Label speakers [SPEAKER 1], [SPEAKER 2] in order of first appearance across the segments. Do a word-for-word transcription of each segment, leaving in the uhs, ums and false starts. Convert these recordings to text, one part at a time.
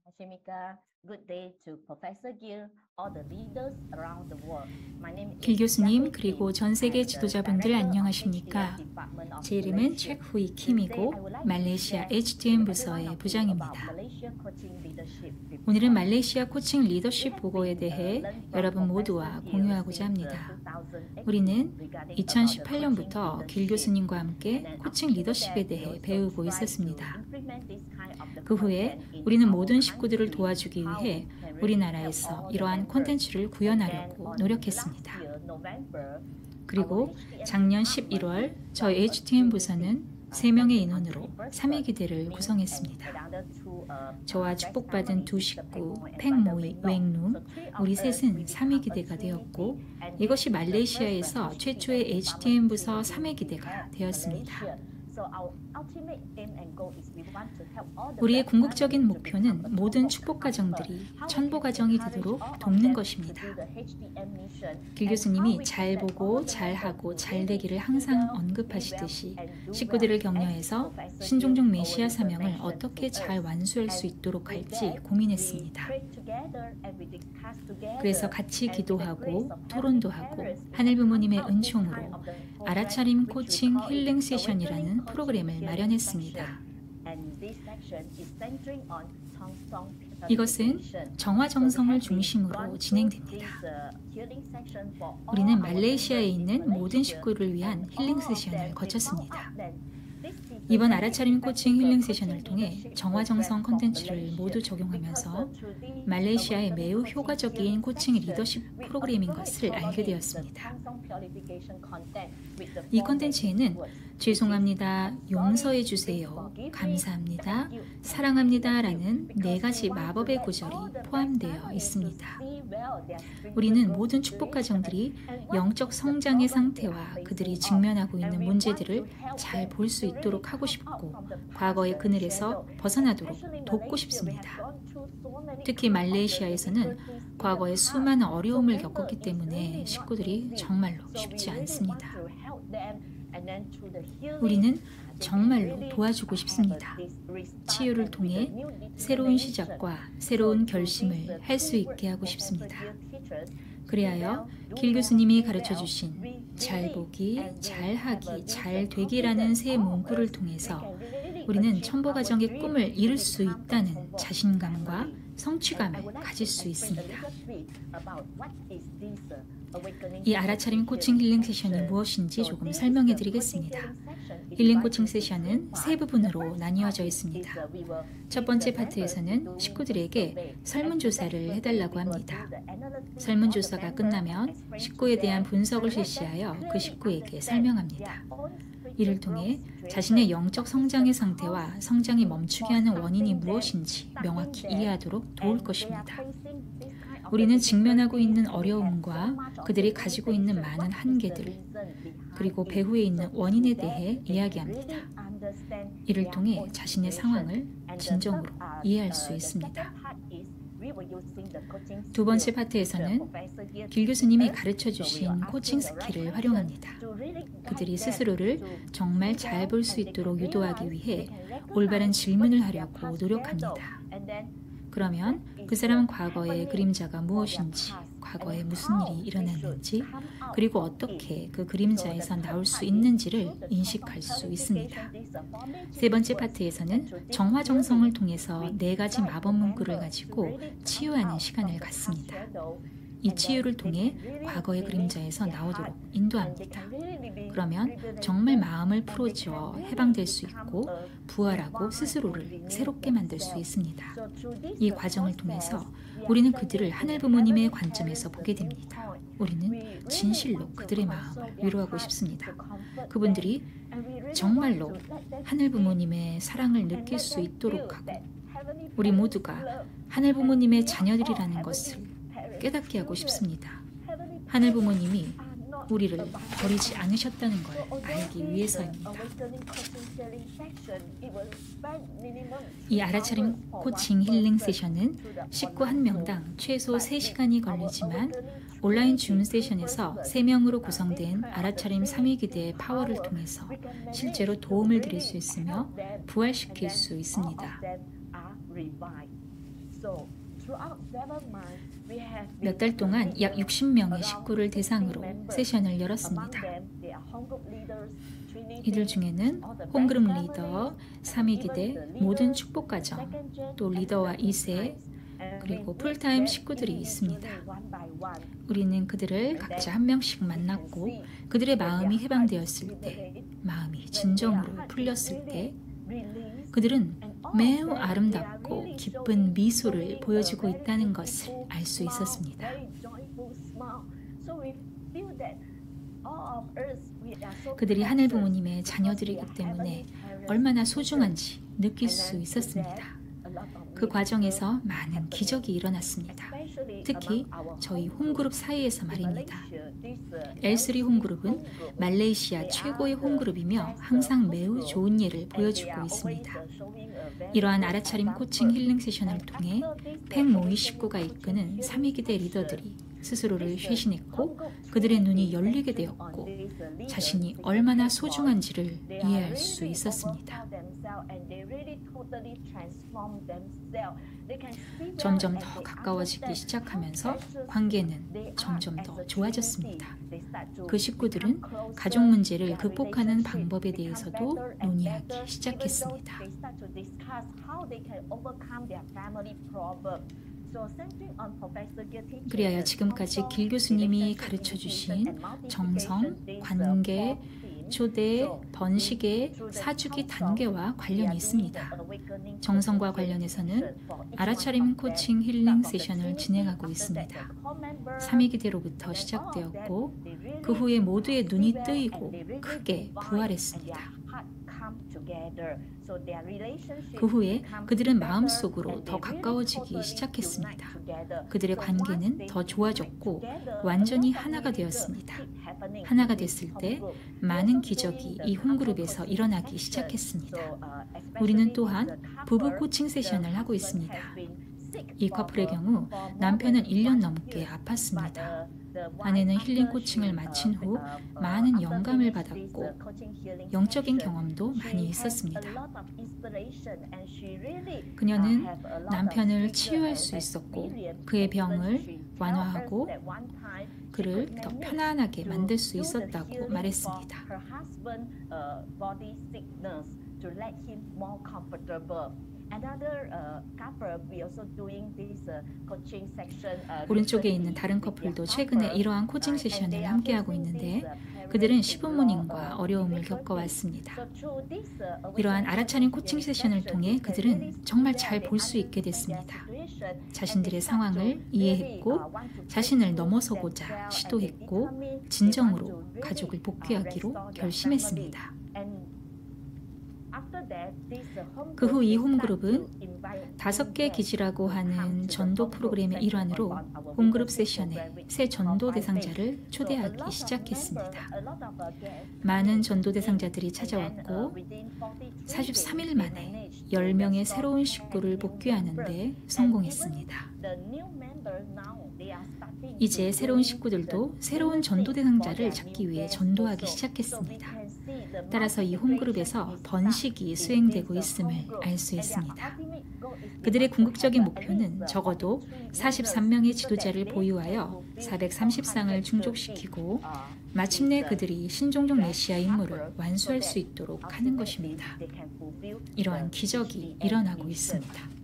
[SPEAKER 1] 안녕하십니까. Good day to Professor Gil, all the leaders around the world. My name
[SPEAKER 2] 길
[SPEAKER 1] is
[SPEAKER 2] 교수님
[SPEAKER 1] Yafei
[SPEAKER 2] 그리고
[SPEAKER 1] Kim.
[SPEAKER 2] 전 세계
[SPEAKER 1] I'm the
[SPEAKER 2] 지도자분들
[SPEAKER 1] director of
[SPEAKER 2] 안녕하십니까?
[SPEAKER 1] H D M Department of
[SPEAKER 2] 제 이름은
[SPEAKER 1] Malaysia.
[SPEAKER 2] 최후이
[SPEAKER 1] Today I
[SPEAKER 2] 킴이고
[SPEAKER 1] would like to
[SPEAKER 2] 말레이시아
[SPEAKER 1] share
[SPEAKER 2] 에이치 디 엠
[SPEAKER 1] with every one
[SPEAKER 2] 부서의
[SPEAKER 1] of you
[SPEAKER 2] 부장입니다.
[SPEAKER 1] about Malaysia Coaching Leadership report.
[SPEAKER 2] 오늘은 말레이시아 코칭
[SPEAKER 1] We
[SPEAKER 2] 리더십
[SPEAKER 1] have
[SPEAKER 2] 보고에
[SPEAKER 1] been, uh,
[SPEAKER 2] 대해
[SPEAKER 1] learned from
[SPEAKER 2] 여러분
[SPEAKER 1] Professor
[SPEAKER 2] 모두와
[SPEAKER 1] Gil
[SPEAKER 2] 공유하고자
[SPEAKER 1] since, uh,
[SPEAKER 2] 합니다.
[SPEAKER 1] two thousand eight
[SPEAKER 2] 우리는
[SPEAKER 1] regarding about the
[SPEAKER 2] 이천십팔 년부터
[SPEAKER 1] coaching
[SPEAKER 2] 길
[SPEAKER 1] leadership.
[SPEAKER 2] 교수님과 함께
[SPEAKER 1] And then
[SPEAKER 2] 코칭
[SPEAKER 1] after
[SPEAKER 2] 리더십에
[SPEAKER 1] that, we
[SPEAKER 2] 대해
[SPEAKER 1] also
[SPEAKER 2] 배우고
[SPEAKER 1] try to
[SPEAKER 2] 있었습니다.
[SPEAKER 1] implement this kind of the
[SPEAKER 2] 그 후에
[SPEAKER 1] content in
[SPEAKER 2] 우리는
[SPEAKER 1] our
[SPEAKER 2] 모든 식구들을
[SPEAKER 1] country,
[SPEAKER 2] 도와주기
[SPEAKER 1] how
[SPEAKER 2] 위해
[SPEAKER 1] we can really help
[SPEAKER 2] 우리나라에서
[SPEAKER 1] all the
[SPEAKER 2] 이러한
[SPEAKER 1] members.
[SPEAKER 2] 콘텐츠를
[SPEAKER 1] And then
[SPEAKER 2] 구현하려고
[SPEAKER 1] on
[SPEAKER 2] 노력했습니다.
[SPEAKER 1] last year, November,
[SPEAKER 2] 그리고
[SPEAKER 1] our H D M
[SPEAKER 2] 작년
[SPEAKER 1] department
[SPEAKER 2] 십일월 저희
[SPEAKER 1] got a
[SPEAKER 2] 에이치 디 엠
[SPEAKER 1] training
[SPEAKER 2] 부서는
[SPEAKER 1] uh,
[SPEAKER 2] 세 명의
[SPEAKER 1] on
[SPEAKER 2] 인원으로
[SPEAKER 1] twenty-first
[SPEAKER 2] 삼 위
[SPEAKER 1] of
[SPEAKER 2] 기대를
[SPEAKER 1] May and
[SPEAKER 2] 구성했습니다.
[SPEAKER 1] another two, uh,
[SPEAKER 2] 저와
[SPEAKER 1] uh,
[SPEAKER 2] 축복받은 두
[SPEAKER 1] best
[SPEAKER 2] 식구
[SPEAKER 1] family, the
[SPEAKER 2] 팽모이,
[SPEAKER 1] Peng Moi and
[SPEAKER 2] 웽룸,
[SPEAKER 1] Father Wing Nom.
[SPEAKER 2] 우리
[SPEAKER 1] So three of us,
[SPEAKER 2] 셋은
[SPEAKER 1] we
[SPEAKER 2] 삼 위
[SPEAKER 1] become a
[SPEAKER 2] 기대가
[SPEAKER 1] trinity,
[SPEAKER 2] 되었고
[SPEAKER 1] and this
[SPEAKER 2] 이것이
[SPEAKER 1] is the first
[SPEAKER 2] 말레이시아에서
[SPEAKER 1] H D M
[SPEAKER 2] 최초의 에이치 디 엠 부서
[SPEAKER 1] department
[SPEAKER 2] 삼 회 기대가
[SPEAKER 1] at
[SPEAKER 2] 되었습니다.
[SPEAKER 1] Malaysia. So our ultimate aim and goal is we want to help all the
[SPEAKER 2] 우리의
[SPEAKER 1] best
[SPEAKER 2] 궁극적인
[SPEAKER 1] families to
[SPEAKER 2] 목표는
[SPEAKER 1] become a
[SPEAKER 2] 모든
[SPEAKER 1] Chonbo
[SPEAKER 2] 축복
[SPEAKER 1] couple.
[SPEAKER 2] 가정들이
[SPEAKER 1] How we
[SPEAKER 2] 천보
[SPEAKER 1] can
[SPEAKER 2] 가정이
[SPEAKER 1] encourage
[SPEAKER 2] 되도록
[SPEAKER 1] all of
[SPEAKER 2] 돕는
[SPEAKER 1] them to
[SPEAKER 2] 것입니다.
[SPEAKER 1] do the H D M mission
[SPEAKER 2] 길
[SPEAKER 1] and how
[SPEAKER 2] 교수님이
[SPEAKER 1] we
[SPEAKER 2] 잘
[SPEAKER 1] can let all
[SPEAKER 2] 보고
[SPEAKER 1] the
[SPEAKER 2] 잘
[SPEAKER 1] members
[SPEAKER 2] 하고
[SPEAKER 1] to
[SPEAKER 2] 잘
[SPEAKER 1] really
[SPEAKER 2] 되기를
[SPEAKER 1] do
[SPEAKER 2] 항상
[SPEAKER 1] well, be well,
[SPEAKER 2] 언급하시듯이
[SPEAKER 1] and do
[SPEAKER 2] 식구들을
[SPEAKER 1] well, as
[SPEAKER 2] 격려해서
[SPEAKER 1] Professor Gil
[SPEAKER 2] 신종종 메시아
[SPEAKER 1] always
[SPEAKER 2] 사명을
[SPEAKER 1] mentioned
[SPEAKER 2] 어떻게
[SPEAKER 1] to
[SPEAKER 2] 잘
[SPEAKER 1] us.
[SPEAKER 2] 완수할 수
[SPEAKER 1] And
[SPEAKER 2] 있도록
[SPEAKER 1] with
[SPEAKER 2] 할지
[SPEAKER 1] that, we
[SPEAKER 2] 고민했습니다.
[SPEAKER 1] pray together and we discuss together.
[SPEAKER 2] 그래서 같이
[SPEAKER 1] And with the
[SPEAKER 2] 기도하고
[SPEAKER 1] grace of
[SPEAKER 2] 토론도
[SPEAKER 1] Heavenly
[SPEAKER 2] 하고
[SPEAKER 1] Parents, we
[SPEAKER 2] 하늘
[SPEAKER 1] have
[SPEAKER 2] 부모님의
[SPEAKER 1] come out this
[SPEAKER 2] 은총으로
[SPEAKER 1] kind of the program
[SPEAKER 2] 알아차림
[SPEAKER 1] which we
[SPEAKER 2] 코칭
[SPEAKER 1] call it
[SPEAKER 2] 힐링
[SPEAKER 1] Awakening
[SPEAKER 2] 세션이라는
[SPEAKER 1] Coaching
[SPEAKER 2] 프로그램을
[SPEAKER 1] Healing
[SPEAKER 2] 마련했습니다.
[SPEAKER 1] Section. And this section is centering on 정성
[SPEAKER 2] 이것은
[SPEAKER 1] purification.
[SPEAKER 2] 정화정성을
[SPEAKER 1] So we have been
[SPEAKER 2] 중심으로
[SPEAKER 1] gone through
[SPEAKER 2] 진행됩니다.
[SPEAKER 1] this, uh, healing section for all
[SPEAKER 2] 우리는
[SPEAKER 1] our
[SPEAKER 2] 말레이시아에
[SPEAKER 1] members in
[SPEAKER 2] 있는 모든
[SPEAKER 1] Malaysia.
[SPEAKER 2] 식구를 위한
[SPEAKER 1] And
[SPEAKER 2] 힐링
[SPEAKER 1] all of
[SPEAKER 2] 세션을
[SPEAKER 1] them, we
[SPEAKER 2] 거쳤습니다.
[SPEAKER 1] found out that this is a
[SPEAKER 2] 이번
[SPEAKER 1] very
[SPEAKER 2] 알아차림 코칭
[SPEAKER 1] effective
[SPEAKER 2] 힐링
[SPEAKER 1] coaching
[SPEAKER 2] 세션을 통해
[SPEAKER 1] leadership
[SPEAKER 2] 정화정성
[SPEAKER 1] program for
[SPEAKER 2] 컨텐츠를
[SPEAKER 1] Malaysia.
[SPEAKER 2] 모두
[SPEAKER 1] Because
[SPEAKER 2] 적용하면서
[SPEAKER 1] through this
[SPEAKER 2] 말레이시아의
[SPEAKER 1] awakening
[SPEAKER 2] 매우
[SPEAKER 1] coaching
[SPEAKER 2] 효과적인
[SPEAKER 1] healing
[SPEAKER 2] 코칭
[SPEAKER 1] section,
[SPEAKER 2] 리더십
[SPEAKER 1] we
[SPEAKER 2] 프로그램인
[SPEAKER 1] avoid
[SPEAKER 2] 것을 알게
[SPEAKER 1] following the
[SPEAKER 2] 되었습니다.
[SPEAKER 1] 정성 purification content with the
[SPEAKER 2] 이
[SPEAKER 1] four
[SPEAKER 2] 콘텐츠에는
[SPEAKER 1] magic words, which is
[SPEAKER 2] 죄송합니다, 용서해
[SPEAKER 1] sorry,
[SPEAKER 2] 주세요,
[SPEAKER 1] forgive me,
[SPEAKER 2] 감사합니다,
[SPEAKER 1] thank you, and
[SPEAKER 2] 사랑합니다
[SPEAKER 1] thank
[SPEAKER 2] 라는
[SPEAKER 1] you.
[SPEAKER 2] 네
[SPEAKER 1] Because
[SPEAKER 2] 가지
[SPEAKER 1] we want to
[SPEAKER 2] 마법의
[SPEAKER 1] let
[SPEAKER 2] 구절이
[SPEAKER 1] all the best
[SPEAKER 2] 포함되어
[SPEAKER 1] families to
[SPEAKER 2] 있습니다.
[SPEAKER 1] see well their spiritual
[SPEAKER 2] 우리는
[SPEAKER 1] growth
[SPEAKER 2] 모든 축복
[SPEAKER 1] situation
[SPEAKER 2] 가정들이
[SPEAKER 1] and what
[SPEAKER 2] 영적
[SPEAKER 1] is the
[SPEAKER 2] 성장의
[SPEAKER 1] problem they
[SPEAKER 2] 상태와
[SPEAKER 1] are
[SPEAKER 2] 그들이
[SPEAKER 1] facing of.
[SPEAKER 2] 직면하고
[SPEAKER 1] And
[SPEAKER 2] 있는
[SPEAKER 1] we want
[SPEAKER 2] 문제들을
[SPEAKER 1] to help
[SPEAKER 2] 잘
[SPEAKER 1] them
[SPEAKER 2] 볼 수
[SPEAKER 1] to really
[SPEAKER 2] 있도록 하고
[SPEAKER 1] come out
[SPEAKER 2] 싶고
[SPEAKER 1] from the
[SPEAKER 2] 과거의
[SPEAKER 1] past
[SPEAKER 2] 그늘에서
[SPEAKER 1] shadow.
[SPEAKER 2] 벗어나도록
[SPEAKER 1] Especially
[SPEAKER 2] 돕고
[SPEAKER 1] Malaysia, we
[SPEAKER 2] 싶습니다.
[SPEAKER 1] have gone through so many
[SPEAKER 2] 특히
[SPEAKER 1] kind of the
[SPEAKER 2] 말레이시아에서는
[SPEAKER 1] difficulties in
[SPEAKER 2] 과거에
[SPEAKER 1] the past.
[SPEAKER 2] 수많은
[SPEAKER 1] So
[SPEAKER 2] 어려움을
[SPEAKER 1] member
[SPEAKER 2] 겪었기
[SPEAKER 1] is
[SPEAKER 2] 때문에
[SPEAKER 1] really not
[SPEAKER 2] 식구들이
[SPEAKER 1] easy.
[SPEAKER 2] 정말로
[SPEAKER 1] So we
[SPEAKER 2] 쉽지
[SPEAKER 1] really want
[SPEAKER 2] 않습니다.
[SPEAKER 1] to help them, and then through the healing,
[SPEAKER 2] 우리는
[SPEAKER 1] they can
[SPEAKER 2] 정말로
[SPEAKER 1] really
[SPEAKER 2] 도와주고
[SPEAKER 1] have
[SPEAKER 2] 싶습니다.
[SPEAKER 1] a dis- restart
[SPEAKER 2] 치유를
[SPEAKER 1] and with
[SPEAKER 2] 통해
[SPEAKER 1] a new
[SPEAKER 2] 새로운
[SPEAKER 1] determination.
[SPEAKER 2] 시작과
[SPEAKER 1] So
[SPEAKER 2] 새로운
[SPEAKER 1] through
[SPEAKER 2] 결심을
[SPEAKER 1] these, uh,
[SPEAKER 2] 할 수
[SPEAKER 1] two
[SPEAKER 2] 있게
[SPEAKER 1] words
[SPEAKER 2] 하고
[SPEAKER 1] Professor
[SPEAKER 2] 싶습니다.
[SPEAKER 1] Gil teaches,
[SPEAKER 2] 그리하여
[SPEAKER 1] do
[SPEAKER 2] 길
[SPEAKER 1] well,
[SPEAKER 2] 교수님이
[SPEAKER 1] be
[SPEAKER 2] 가르쳐
[SPEAKER 1] well,
[SPEAKER 2] 주신
[SPEAKER 1] be
[SPEAKER 2] 잘
[SPEAKER 1] believe,
[SPEAKER 2] 보기,
[SPEAKER 1] and we have
[SPEAKER 2] 잘
[SPEAKER 1] a
[SPEAKER 2] 하기,
[SPEAKER 1] this,
[SPEAKER 2] 잘
[SPEAKER 1] uh,
[SPEAKER 2] 되기라는
[SPEAKER 1] confidence
[SPEAKER 2] 새
[SPEAKER 1] all of
[SPEAKER 2] 문구를
[SPEAKER 1] us, we
[SPEAKER 2] 통해서
[SPEAKER 1] can really
[SPEAKER 2] 우리는
[SPEAKER 1] achieve
[SPEAKER 2] 천보
[SPEAKER 1] our
[SPEAKER 2] 가정의
[SPEAKER 1] dream
[SPEAKER 2] 꿈을
[SPEAKER 1] to
[SPEAKER 2] 이룰 수
[SPEAKER 1] become a
[SPEAKER 2] 있다는
[SPEAKER 1] Chonbo
[SPEAKER 2] 자신감과
[SPEAKER 1] family. And I
[SPEAKER 2] 성취감을
[SPEAKER 1] would like
[SPEAKER 2] 가질
[SPEAKER 1] to
[SPEAKER 2] 수
[SPEAKER 1] explain a
[SPEAKER 2] 있습니다.
[SPEAKER 1] little bit about what is this, uh, awakening
[SPEAKER 2] 이 알아차림 코칭 힐링 세션이 무엇인지 조금 설명해 드리겠습니다. 힐링 코칭 세션은 세 부분으로 나뉘어져 있습니다. 첫 번째 파트에서는 식구들에게 설문조사를 해달라고 합니다. 설문조사가 끝나면 식구에 대한 분석을 실시하여 그 식구에게 설명합니다. 이를 통해 자신의 영적 성장의 상태와 성장이 멈추게 하는 원인이 무엇인지 명확히 이해하도록 도울 것입니다. 우리는 직면하고 있는 어려움과 그들이 가지고 있는 많은 한계들, 그리고 배후에 있는 원인에 대해 이야기합니다. 이를 통해 자신의 상황을 진정으로 이해할 수 있습니다. 두 번째 파트에서는 길 교수님이 가르쳐 주신 코칭 스킬을 활용합니다. 그들이 스스로를 정말 잘 볼 수 있도록 유도하기 위해 올바른 질문을 하려고 노력합니다. 그러면 그 사람은 과거의 그림자가 무엇인지, 과거에 무슨 일이 일어났는지, 그리고 어떻게 그 그림자에서 나올 수 있는지를 인식할 수 있습니다. 세 번째 파트에서는 정화정성을 통해서 네 가지 마법 문구를 가지고 치유하는 시간을 갖습니다. 이 치유를 통해 과거의 그림자에서 나오도록 인도합니다. 그러면 정말 마음을 풀어주어 해방될 수 있고 부활하고 스스로를 새롭게 만들 수 있습니다. 이 과정을 통해서 우리는 그들을 하늘 부모님의 관점에서 보게 됩니다. 우리는 진실로 그들의 마음을 위로하고 싶습니다. 그분들이 정말로 하늘 부모님의 사랑을 느낄 수 있도록 하고 우리 모두가 하늘 부모님의 자녀들이라는 것을 깨닫게 하고 싶습니다. 하늘 부모님이 우리를 버리지 않으셨다는 걸 알기 위해서입니다. 이 알아차림 코칭 힐링 세션은 식구 한 명당 최소 세 시간이 걸리지만 온라인 줌 세션에서 세 명으로 구성된 알아차림 삼 위 기대의 파워를 통해서 실제로 도움을 드릴 수 있으며 부활시킬 수 있습니다. 몇 달 동안 약 육십 명의 식구를 대상으로 세션을 열었습니다. 이들 중에는 홈그룹 리더, 삼 위 기대, 모든 축복가정, 또 리더와 이 세, 그리고 풀타임 식구들이 있습니다. 우리는 그들을 각자 한 명씩 만났고 그들의 마음이 해방되었을 때, 마음이 진정으로 풀렸을 때 그들은 매우 아름답고 기쁜 미소를 보여주고 있다는 것을 알 수 있었습니다. 그들이 하늘 부모님의 자녀들이기 때문에 얼마나 소중한지 느낄 수 있었습니다. 그 과정에서 많은 기적이 일어났습니다. 특히 저희 홈그룹 사이에서 말입니다. 엘 쓰리 홈그룹은 말레이시아 최고의 홈그룹이며 항상 매우 좋은 예를 보여주고 있습니다. 이러한 알아차림 코칭 힐링 세션을 통해 팩 모이 식구가 이끄는 삼 위 기대 리더들이 스스로를 쇄신했고 그들의 눈이 열리게 되었고 자신이 얼마나 소중한지를 이해할 수 있었습니다. 점점 더 가까워지기 시작하면서 관계는 점점 더 좋아졌습니다. 그 식구들은 가족 문제를 극복하는 방법에 대해서도 논의하기 시작했습니다. 그리하여 지금까지 길 교수님이 가르쳐주신 정성, 관계, 초대, 번식의 사주기 단계와 관련이 있습니다. 정성과 관련해서는 알아차림 코칭 힐링 세션을 진행하고 있습니다. 삼 위 기대로부터 시작되었고 그 후에 모두의 눈이 뜨이고 크게 부활했습니다. 그 후에 그들은 마음속으로 더 가까워지기 시작했습니다. 그들의 관계는 더 좋아졌고 완전히 하나가 되었습니다. 하나가 됐을 때 많은 기적이 이 홈그룹에서 일어나기 시작했습니다. 우리는 또한 부부 코칭 세션을 하고 있습니다. 이 커플의 경우 남편은 일 년 넘게 아팠습니다. 아내는 힐링 코칭을 마친 후 많은 영감을 받았고 영적인 경험도 많이 있었습니다. 그녀는 남편을 치유할 수 있었고 그의 병을 완화하고 그를 더 편안하게 만들 수 있었다고 말했습니다. 오른쪽에 있는 다른 커플도 최근에 이러한 코칭 세션을 함께하고 있는데 그들은 시부모님과 어려움을 겪어왔습니다. 이러한 알아차림 코칭 세션을 통해 그들은 정말 잘 볼 수 있게 됐습니다. 자신들의 상황을 이해했고 자신을 넘어서고자 시도했고 진정으로 가족을 복귀하기로 결심했습니다. 그 후 이 홈그룹은 다섯 개 기지라고 하는 전도 프로그램의 일환으로 홈그룹 세션에 새 전도 대상자를 초대하기 시작했습니다. 많은 전도 대상자들이 찾아왔고 사십삼 일 만에 열 명의 새로운 식구를 복귀하는 데 성공했습니다. 이제 새로운 식구들도 새로운 전도 대상자를 찾기 위해 전도하기 시작했습니다. 따라서 이 홈그룹에서 번식이 수행되고 있음을 알 수 있습니다. 그들의 궁극적인 목표는 적어도 사십삼 명의 지도자를 보유하여 사백삼십 쌍을 충족시키고 마침내 그들이 신종족 메시아 임무를 완수할 수 있도록 하는 것입니다. 이러한 기적이 일어나고 있습니다.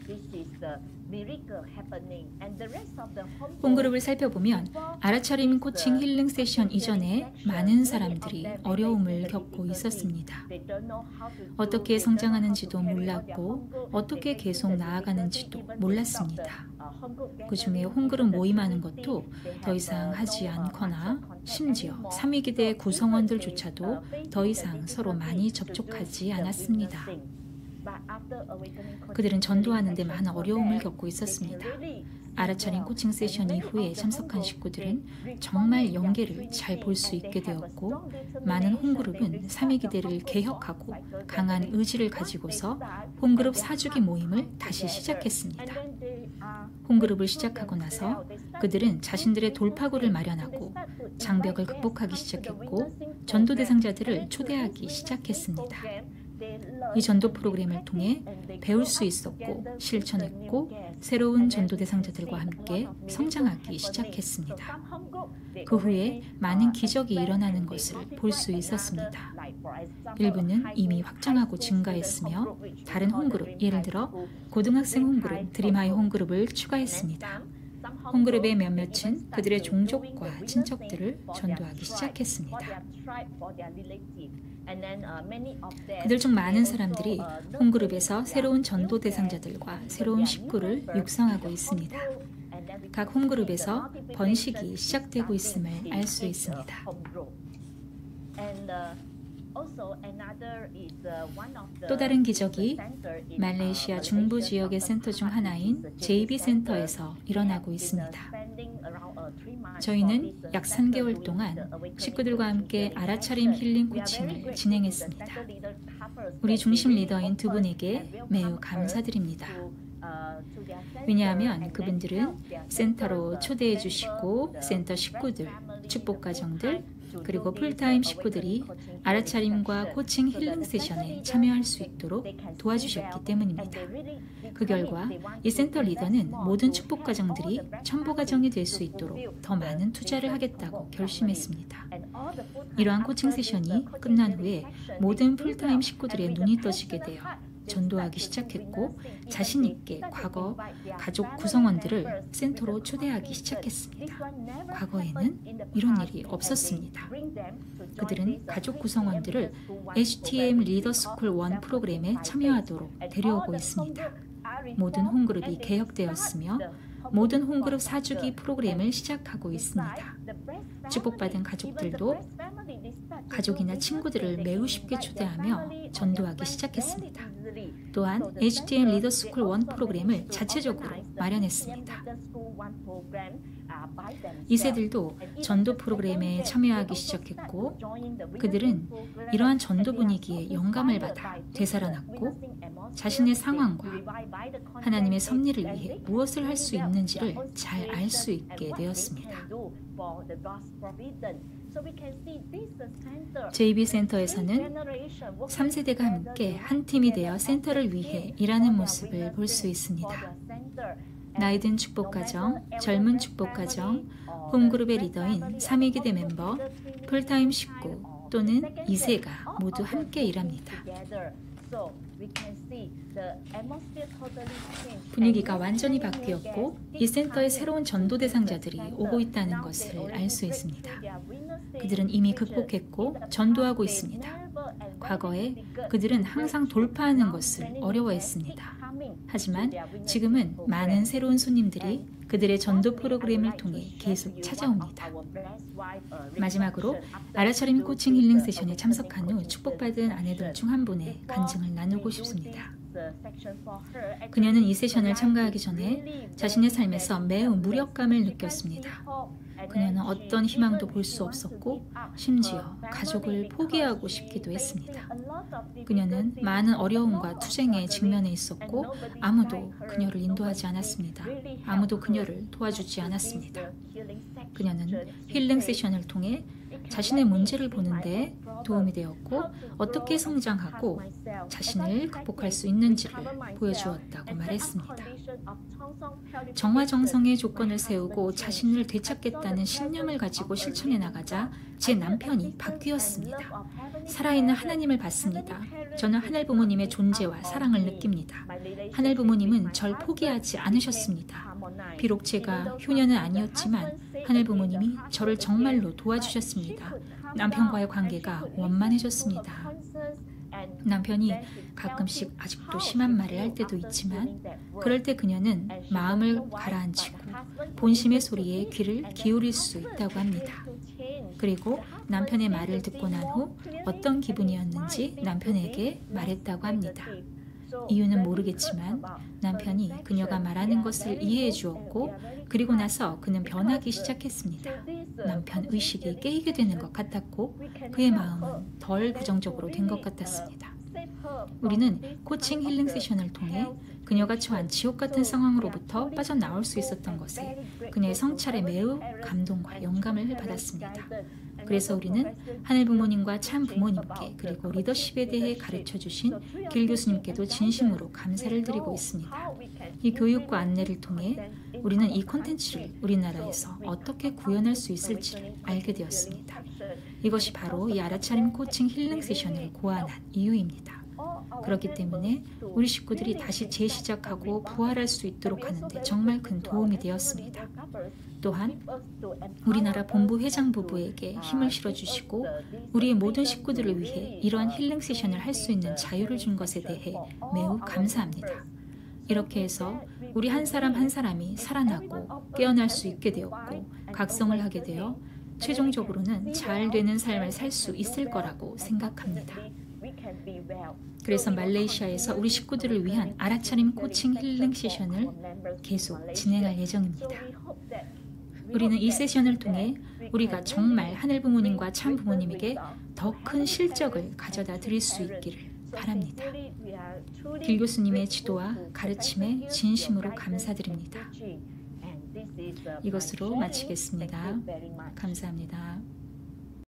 [SPEAKER 2] 홈그룹을 살펴보면 알아차림 코칭 힐링 세션 이전에 많은 사람들이 어려움을 겪고 있었습니다. 어떻게 성장하는지도 몰랐고 어떻게 계속 나아가는지도 몰랐습니다. 그 중에 홈그룹 모임하는 것도 더 이상 하지 않거나 심지어 삼 위 기대 구성원들조차도 더 이상 서로 많이 접촉하지 않았습니다. 그들은 전도하는 데 많은 어려움을 겪고 있었습니다. 알아차림 코칭 세션 이후에 참석한 식구들은 정말 영계를 잘 볼 수 있게 되었고 많은 홈그룹은 삼 위 기대를 개혁하고 강한 의지를 가지고서 홈그룹 사주기 모임을 다시 시작했습니다. 홈그룹을 시작하고 나서 그들은 자신들의 돌파구를 마련하고 장벽을 극복하기 시작했고 전도 대상자들을 초대하기 시작했습니다. 이 전도 프로그램을 통해 배울 수 있었고 실천했고 새로운 전도 대상자들과 함께 성장하기 시작했습니다. 그 후에 많은 기적이 일어나는 것을 볼 수 있었습니다. 일부는 이미 확장하고 증가했으며 다른 홈그룹, 예를 들어 고등학생 홈그룹, 드림하이 홈그룹을 추가했습니다. 홈그룹의 몇몇은 그들의 종족과 친척들을 전도하기 시작했습니다. 그들 중 많은 사람들이 홈그룹에서 새로운 전도 대상자들과 새로운 식구를 육성하고 있습니다. 각 홈그룹에서 번식이 시작되고 있음을 알 수 있습니다. 또 다른 기적이 말레이시아 중부 지역의 센터 중 하나인 제이비 센터에서 일어나고 있습니다. 저희는 약 삼 개월 동안 식구들과 함께 알아차림 힐링 코칭을 진행했습니다. 우리 중심 리더인 두 분에게 매우 감사드립니다. 왜냐하면 그분들은 센터로 초대해 주시고 센터 식구들, 축복가정들, 그리고 풀타임 식구들이 알아차림과 코칭 힐링 세션에 참여할 수 있도록 도와주셨기 때문입니다. 그 결과 이 센터 리더는 모든 축복가정들이 첨부가정이 될 수 있도록 더 많은 투자를 하겠다고 결심했습니다. 이러한 코칭 세션이 끝난 후에 모든 풀타임 식구들의 눈이 떠지게 되어 전도하기 시작했고 자신 있게 과거 가족 구성원들을 센터로 초대하기 시작했습니다. 과거에는 이런 일이 없었습니다. 그들은 가족 구성원들을 에이치티엠 리더스쿨 일 프로그램에 참여하도록 데려오고 있습니다. 모든 홈그룹이 개혁되었으며 모든 홈그룹 사주기 프로그램을 시작하고 있습니다. 축복받은 가족들도 가족이나 친구들을 매우 쉽게 초대하며 전도하기 시작했습니다. 또한 에이치티엠 리더스쿨 일 프로그램을 자체적으로 마련했습니다. 이 세들도 전도 프로그램에 참여하기 시작했고 그들은 이러한 전도 분위기에 영감을 받아 되살아났고 자신의 상황과 하나님의 섭리를 위해 무엇을 할 수 있는지를 잘 알 수 있게 되었습니다. 제이비 센터에서는 삼 세대가 함께 한 팀이 되어 센터를 위해 일하는 모습을 볼 수 있습니다. 나이든 축복가정, 젊은 축복가정, 홈그룹의 리더인 삼 위 기대 멤버, 풀타임 식구 또는 이 세가 모두 함께 일합니다. 분위기가 완전히 바뀌었고 이 센터에 새로운 전도 대상자들이 오고 있다는 것을 알 수 있습니다. 그들은 이미 극복했고 전도하고 있습니다. 과거에 그들은 항상 돌파하는 것을 어려워했습니다. 하지만 지금은 많은 새로운 손님들이 그들의 전도 프로그램을 통해 계속 찾아옵니다. 마지막으로 알아차림 코칭 힐링 세션에 참석한 후 축복받은 아내들 중 한 분의 간증을 나누고 싶습니다. 그녀는 이 세션을 참가하기 전에 자신의 삶에서 매우 무력감을 느꼈습니다. 그녀는 어떤 희망도 볼 수 없었고 심지어 가족을 포기하고 싶기도 했습니다. 그녀는 많은 어려움과 투쟁에 직면해 있었고 아무도 그녀를 인도하지 않았습니다. 아무도 그녀를 도와주지 않았습니다. 그녀는 힐링 세션을 통해 자신의 문제를 보는데 도움이 되었고 어떻게 성장하고 자신을 극복할 수 있는지를 보여주었다고 말했습니다. 정화정성의 조건을 세우고 자신을 되찾겠다는 신념을 가지고 실천해 나가자 제 남편이 바뀌었습니다. 살아있는 하나님을 봤습니다. 저는 하늘 부모님의 존재와 사랑을 느낍니다. 하늘 부모님은 절 포기하지 않으셨습니다. 비록 제가 효녀는 아니었지만 하늘 부모님이 저를 정말로 도와주셨습니다. 남편과의 관계가 원만해졌습니다. 남편이 가끔씩 아직도 심한 말을 할 때도 있지만 그럴 때 그녀는 마음을 가라앉히고 본심의 소리에 귀를 기울일 수 있다고 합니다. 그리고 남편의 말을 듣고 난 후 어떤 기분이었는지 남편에게 말했다고 합니다. 이유는 모르겠지만 남편이 그녀가 말하는 것을 이해해 주었고 그리고 나서 그는 변하기 시작했습니다. 남편 의식이 깨이게 되는 것 같았고 그의 마음은 덜 부정적으로 된 것 같았습니다. 우리는 코칭 힐링 세션을 통해 그녀가 처한 지옥 같은 상황으로부터 빠져나올 수 있었던 것에 그녀의 성찰에 매우 감동과 영감을 받았습니다. 그래서 우리는 하늘 부모님과 참 부모님께 그리고 리더십에 대해 가르쳐 주신 길 교수님께도 진심으로 감사를 드리고 있습니다. 이 교육과 안내를 통해 우리는 이 콘텐츠를 우리나라에서 어떻게 구현할 수 있을지를 알게 되었습니다. 이것이 바로 이 알아차림 코칭 힐링 세션을 고안한 이유입니다. 그렇기 때문에 우리 식구들이 다시 재시작하고 부활할 수 있도록 하는데 정말 큰 도움이 되었습니다. 또한 우리나라 본부 회장 부부에게 힘을 실어주시고 우리의 모든 식구들을 위해 이러한 힐링 세션을 할 수 있는 자유를 준 것에 대해 매우 감사합니다. 이렇게 해서 우리 한 사람 한 사람이 살아나고 깨어날 수 있게 되었고 각성을 하게 되어 최종적으로는 잘 되는 삶을 살 수 있을 거라고 생각합니다. 그래서 말레이시아에서 우리 식구들을 위한 알아차림 코칭 힐링 세션을 계속 진행할 예정입니다. 우리는 이 세션을 통해 우리가 정말 하늘 부모님과 참 부모님에게 더 큰 실적을 가져다 드릴 수 있기를 바랍니다. 길 교수님의 지도와 가르침에 진심으로 감사드립니다. 이것으로 마치겠습니다. 감사합니다.